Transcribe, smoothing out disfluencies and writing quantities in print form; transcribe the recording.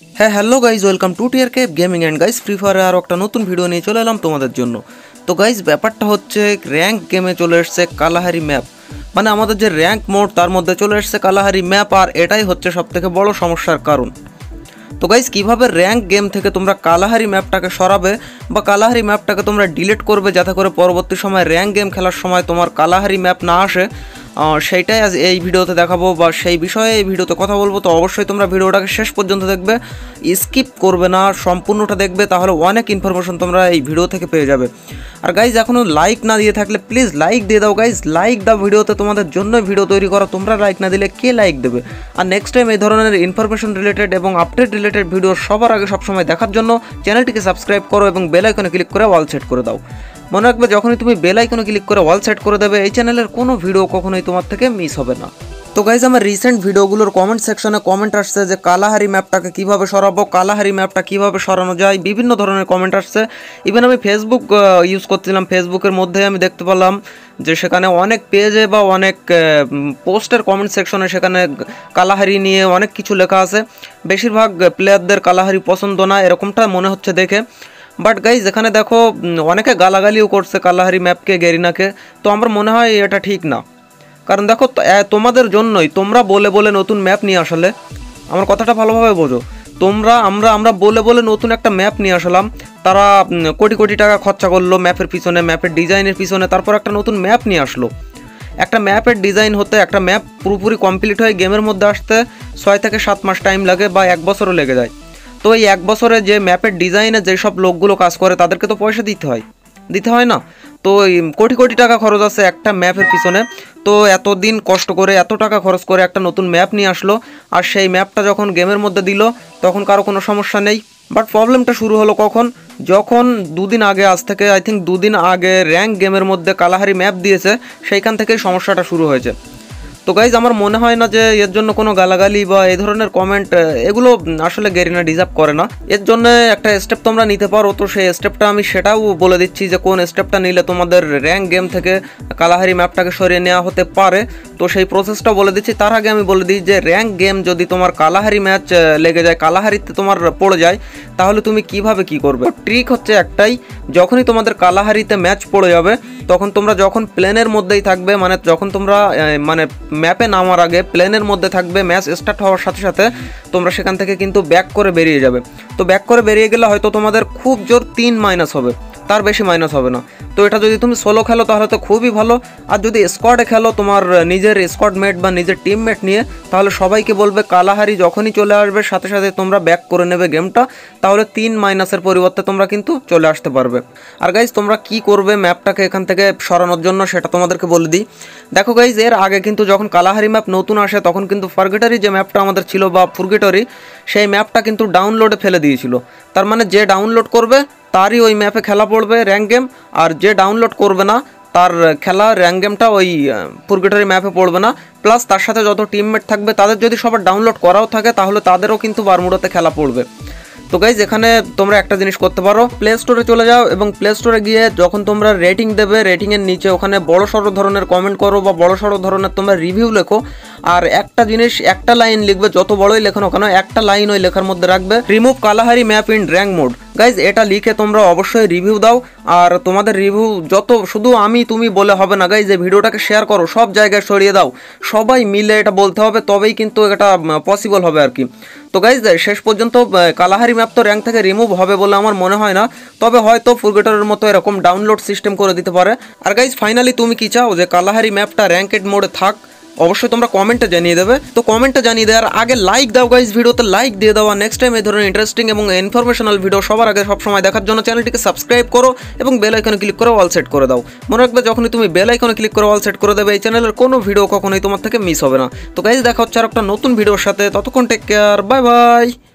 হ্যাঁ hello guys, welcome to tear cap gaming and guys free ফায়ারে আর একটা নতুন ভিডিও নিয়ে চলে এলাম তোমাদের জন্য। তো গাইজ ব্যাপারটা হচ্ছে র্যাঙ্ক গেমে চলে এসছে কালাহারি ম্যাপ, মানে আমাদের যে র্যাঙ্ক মোড তার মধ্যে চলে এসছে কালাহারি ম্যাপ, আর এটাই হচ্ছে সবথেকে বড় সমস্যার কারণ। তো গাইজ কীভাবে র্যাঙ্ক গেম থেকে তোমরা কালাহারি ম্যাপটাকে সরাবে বা কালাহারি ম্যাপটাকে তোমরা ডিলিট করবে যাতে করে পরবর্তী সময় র্যাঙ্ক গেম খেলার সময় তোমার কালাহারি ম্যাপ না আসে, সেইটাই আজ এই ভিডিওতে দেখাবো বা সেই বিষয়ে এই ভিডিওতে কথা বলবো। তো অবশ্যই তোমরা ভিডিওটাকে শেষ পর্যন্ত দেখবে, স্কিপ করবে না, সম্পূর্ণটা দেখবে, তাহলে অনেক ইনফরমেশন তোমরা এই ভিডিও থেকে পেয়ে যাবে। আর গাইজ এখনও লাইক না দিয়ে থাকলে প্লিজ লাইক দিয়ে দাও গাইজ, লাইক দাও ভিডিওতে, তোমাদের জন্য ভিডিও তৈরি করা, তোমরা লাইক না দিলে কে লাইক দেবে? আর নেক্সট টাইম এই ধরনের ইনফরমেশন রিলেটেড এবং আপডেট রিলেটেড ভিডিও সবার আগে সবসময় দেখার জন্য চ্যানেলটিকে সাবস্ক্রাইব করো এবং বেল আইকনে ক্লিক করে অল সেট করে দাও। মনে রাখবে, যখনই তুমি বেল আইকনে ক্লিক করে অল সেট করে দেবে, এই চ্যানেলের কোনো ভিডিও কখনোই তোমার থেকে মিস হবে না। তো গাইজ আমার রিসেন্ট ভিডিওগুলোর কমেন্ট সেকশনে কমেন্ট আসছে যে কালাহারি ম্যাপটাকে কীভাবে সরাবো, কালাহারি ম্যাপটা কীভাবে সরানো যায়, বিভিন্ন ধরনের কমেন্ট আসছে। ইভেন আমি ফেসবুক ইউজ করছিলাম, ফেসবুকের মধ্যে আমি দেখতে পেলাম যে সেখানে অনেক পেজে বা অনেক পোস্টের কমেন্ট সেকশনে সেখানে কালাহারি নিয়ে অনেক কিছু লেখা আছে। বেশিরভাগ প্লেয়ারদের কালাহারি পছন্দ না, এরকমটা মনে হচ্ছে দেখে। বাট গাইজ এখানে দেখো অনেকে গালাগালিও করছে কালাহারি ম্যাপকে, গেরিনাকে। তো আমার মনে হয় এটা ঠিক না, কারণ দেখো তোমাদের জন্যই, তোমরা বলে বলে নতুন ম্যাপ নিয়ে আসলে, আমার কথাটা ভালোভাবে বোঝো, তোমরা আমরা বলে বলে নতুন একটা ম্যাপ নিয়ে আসলাম, তারা কোটি কোটি টাকা খরচা করলো ম্যাপের পিছনে, ম্যাপের ডিজাইনের পিছনে, তারপর একটা নতুন ম্যাপ নিয়ে আসলো। একটা ম্যাপের ডিজাইন হতে, একটা ম্যাপ পুরোপুরি কমপ্লিট হয়ে গেমের মধ্যে আসতে 6 থেকে 7 মাস টাইম লাগে বা 1 বছরও লেগে যায়। তো এই 1 বছরে যে ম্যাপের ডিজাইনে যেসব লোকগুলো কাজ করে তাদেরকে তো পয়সা দিতে হয় না? তো কোটি কোটি টাকা খরচ আছে একটা ম্যাপের পিছনে। তো এতদিন কষ্ট করে এত টাকা খরচ করে একটা নতুন ম্যাপ নিয়ে আসলো, আর সেই ম্যাপটা যখন গেমের মধ্যে দিল তখন কারো কোনো সমস্যা নেই। বাট প্রবলেমটা শুরু হলো কখন? যখন দুদিন আগে, আজ থেকে আই থিঙ্ক 2 দিন আগে র্যাঙ্ক গেমের মধ্যে কালাহারি ম্যাপ দিয়েছে, সেইখান থেকেই সমস্যাটা শুরু হয়েছে। তো গাইজ আমার মনে হয় না যে এর জন্য কোনো গালাগালি বা এই ধরনের কমেন্ট, এগুলো আসলে গেরিনা ডিজার্ভ করে না। এর জন্য একটা স্টেপ তোমরা নিতে পারো। তো সেই স্টেপটা আমি সেটাও বলে দিচ্ছি যে কোন স্টেপটা নিলে তোমাদের র্যাঙ্ক গেম থেকে কালাহারি ম্যাপটাকে সরিয়ে নেওয়া হতে পারে। তো সেই প্রসেসটাও বলে দিচ্ছি। তার আগে আমি বলে দিই যে র্যাঙ্ক গেম যদি তোমার কালাহারি ম্যাচ লেগে যায়, কালাহারিতে তোমার পড়ে যায়, তাহলে তুমি কিভাবে কি করবে? ট্রিক হচ্ছে একটাই, যখনই তোমাদের কালাহারিতে ম্যাচ পড়ে যাবে তখন তোমরা যখন প্লেনের মধ্যেই থাকবে, মানে যখন তোমরা মানে ম্যাপে নামার আগে প্লেনের মধ্যে থাকবে, ম্যাচ স্টার্ট হওয়ার সাথে সাথে তোমরা সেখান থেকে কিন্তু ব্যাক করে বেরিয়ে যাবে। তো ব্যাক করে বেরিয়ে গেলে হয়তো তোমাদের খুব জোর 3 মাইনাস হবে, তার বেশি মাইনাস হবে না। তো এটা যদি তুমি সোলো খেলো তাহলে তো খুবই ভালো, আর যদি স্কোয়াডে খেলো তোমার নিজের স্কোয়াড মেট বা নিজের টিমমেট নিয়ে, তাহলে সবাইকে বলবে কালাহারি যখনই চলে আসবে সাথে সাথে তোমরা ব্যাক করে নেবে গেমটা, তাহলে 3 মাইনাসের পরিবর্তে তোমরা কিন্তু চলে আসতে পারবে। আর গাইজ তোমরা কি করবে ম্যাপটাকে এখান থেকে সরানোর জন্য সেটা তোমাদেরকে বলে দিই। দেখো গাইজ, এর আগে কিন্তু যখন কালাহারি ম্যাপ নতুন আসে তখন কিন্তু ফার্গেটরি যে ম্যাপটা আমাদের ছিল বা ফুরগেটরি, সেই ম্যাপটা কিন্তু ডাউনলোডে ফেলে দিয়েছিল। তার মানে যে ডাউনলোড করবে তারই ওই ম্যাপে খেলা পড়বে র্যাঙ্ক গেম, আর যে ডাউনলোড করবে না তার খেলা র্যাঙ্ক গেমটা ওই ফুরগেটরি ম্যাপে পড়বে না। প্লাস তার সাথে যত টিমমেট থাকবে তাদের যদি সবার ডাউনলোড করাও থাকে তাহলে তাদেরও কিন্তু বারমুডাতে খেলা পড়বে। তো গাইজ এখানে তোমরা একটা জিনিস করতে পারো, প্লে স্টোরে চলে যাও এবং প্লে স্টোরে গিয়ে যখন তোমরা রেটিং দেবে, রেটিংয়ের নিচে ওখানে বড় সড়ো ধরনের কমেন্ট করো বা বড় সড়ো ধরনের তোমরা রিভিউ লেখো। আর একটা জিনিস, একটা লাইন লিখবে, যত বড়ই লেখো না কেন একটা লাইন ওই লেখার মধ্যে রাখবে, remove Kalahari map in rank mode. Guys এটা লিখে তোমরা অবশ্যই রিভিউ দাও। আর তোমাদের রিভিউ যত, শুধু আমি তুমি বলে হবে না গাইজ, এই ভিডিওটাকে শেয়ার করো, সব জায়গায় ছড়িয়ে দাও, সবাই মিলে এটা বলতে হবে, তবেই কিন্তু এটা পসিবল হবে আর কি। তো গাইজ শেষ পর্যন্ত কালাহারি ম্যাপ তো র্যাঙ্ক থেকে রিমুভ হবে বলে আমার মনে হয় না, তবে হয়তো ফুরগেটরের মতো এরকম ডাউনলোড সিস্টেম করে দিতে পারে। আর গাইজ ফাইনালি তুমি কি চাও যে কালাহারি ম্যাপটা র্যাঙ্কেড মোডে থাক? অবশ্যই তোমরা কমেন্টে জানিয়ে দেবে। তো কমেন্টে জানিয়ে দেওয়ার আগে লাইক দাও গাইজ, ভিডিওতে লাইক দিয়ে দাও। আর নেক্সট টাইম এই ধরনের ইন্টারেস্টিং এবং ইনফরমেশনাল ভিডিও সবার আগে সবসময় দেখার জন্য চ্যানেলটিকে সাবস্ক্রাইব করো এবং বেল আইকনে ক্লিক করে অল সেট করে দাও। মনে রাখবে, যখনই তুমি বেল আইকনে ক্লিক করে অল সেট করে দেবে, এই চ্যানেলের কোনো ভিডিও কখনোই তোমার থেকে মিস হবে না। তো গাইজ দেখা হচ্ছে আর একটা নতুন ভিডিওর সাথে, ততক্ষণ টেক কেয়ার, বাই বাই।